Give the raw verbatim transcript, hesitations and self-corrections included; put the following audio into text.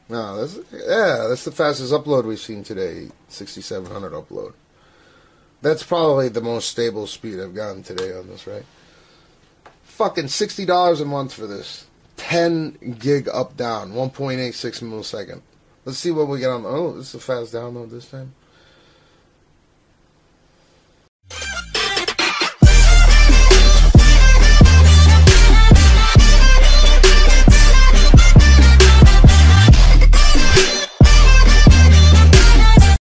No, that's yeah, that's the fastest upload we've seen today. sixty-seven hundred upload. That's probably the most stable speed I've gotten today on this, right? Fucking sixty dollars a month for this. ten gig up down, one point eight six millisecond. Let's see what we get on. Oh, this is a fast download this time.